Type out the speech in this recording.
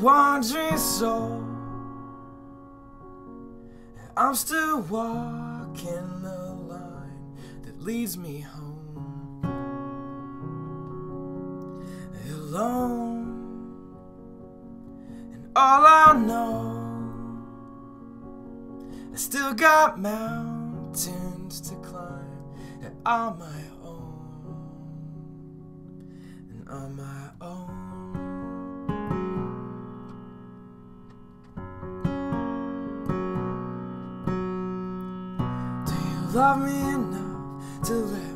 wandering soul. I'm still walking the line that leads me home. Alone, and all I know, I still got mountains to climb, and on my own, and on my own. Do you love me enough to let